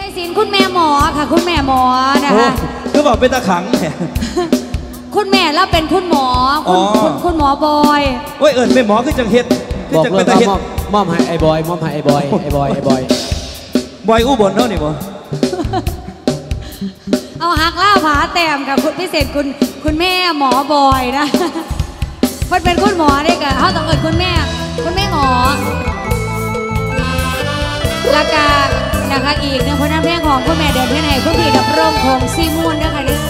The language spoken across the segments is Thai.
ยศิลป์คุณแม่หมอค่ะคุณแม่หมอนะคะคือบอกเป็นตะขังคุณแม่แล้วเป็นคุณหมอคุณหมอบอยโอ้ยไม่หมอคือจังเฮ็ดบอกเลยว่ามอบให้ไอ้บอยมอบให้ไอ้บอยบอยอุบลเท่านี่บ่เอาหักล่าผาแต้มกับคุณพิเศษคุณแม่หมอบอยนะเพิ่นเป็นคุณหมอเนี่ยกับเขาต้องเอิญคุณแม่หมอแล้วก็นะคะอีกหนึ่งผลงานเพลงของคุณแม่เดินเพลงไหนคุณพี่ดับร่มของซีมูนนะคะเนี่ย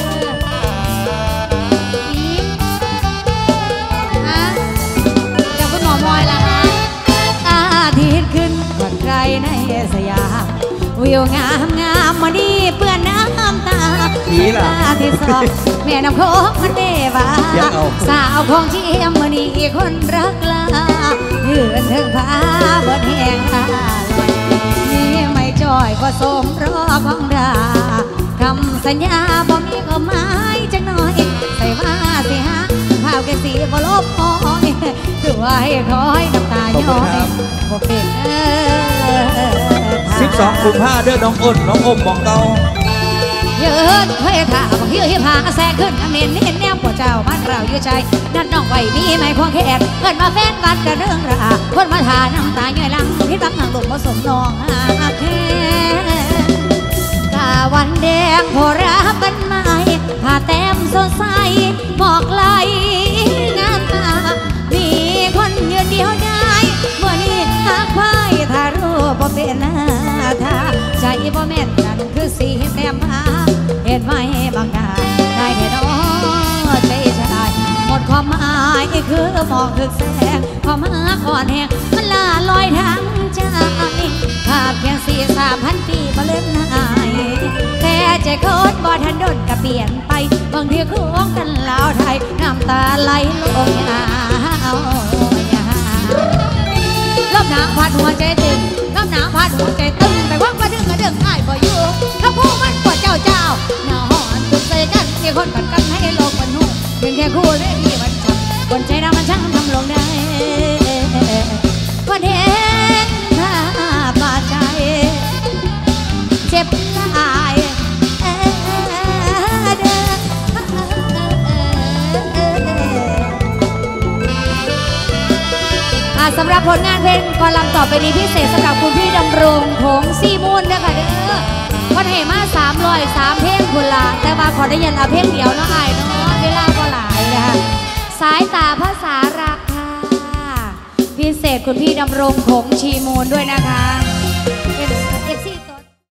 จากคุณหมอบอยล่ะคะอาทิตย์ขึ้นวันไรในสยามวิวงามมาดีเปื้อนน้ำตาที่สองแม่น้ำโขงมันเดวาสาวของเชียมมาดีคนรักลายืนถึงผ้าบนแห้งลอยนี่ไม่จ่อยก็สมรอของดาคำสัญญาบ่มีก็หมายจังหน่อยใส่ว่าสิฮะข้าวแกสีบ่ลบอ้อยคือว่าให้คอยน้ำตาย้อยบ่เป็น 12 กุมภาพันธ์เด้อน้องอ้นน้องอมมองเตาเยอะเฮ้ยข่าบอกเฮียพาแซงขึ้นอเมนเห็นแนวปวดเจ้าบ้านเราอยู่ใจนั่นน้องไว้มีไม่ควงแขนเกิดมาแฟนวัดกระเรื่องราคนมาทาน้ำตาย่อยลังพิษบักหนังหลงผสมนองอาแค่กาวันแดงโผราบันไม้ผ้าแต้มสดใสหมอกไหลงามตามีคนยืนเดียวได้เมื่อนี้หักไพ่ถ้ารู้บ่เป็นหน้าท่าใจบ่แม่นนั่นคือสีแต้มหาเห็นไหมบางนาได้แค่น้อใจชายหมดความหมายคือมองถึงแสงความหาอ่อนแห้งมันลาลอยทางใจภาพเพียง4-3,000 ปีมาเลื่อนหายแต่ใจคนบ่ทันโดนกระเปลี่ยนไปบางทีคุ้งกันลาวไทยน้ำตาไหลลงยาวลมหนาวพัดหัวใจตึงลมหนาวพัดหัวใจตึงแต่ว่ามาดึงมาดึงง่ายบ่อยู่ข้าพูมันกว่าเจ้าหน้าหอนตุกใจกันมีคนกัดกันให้โลกมันหูเพียงแค่คู่เลยที่มันจับคนใจดำมันช่างทำลงได้วันเห็นถ้าบาดใจเจ็บหลายสำหรับผลงานเพลงกอลังต่อไปนี้พิเศษสำหรับคุณพี่ดำรงผงซีมูลนะคะเด้อวันเหมา303 เพลงคุณละแต่ว่าขอได้ยันเอาเพลงเดียวเนาะไอ้เนาะเวลาก็หลายนะคะสายตาภาษารักค่ะพิเศษคุณพี่ดำรงผงชีมูลด้วยนะคะ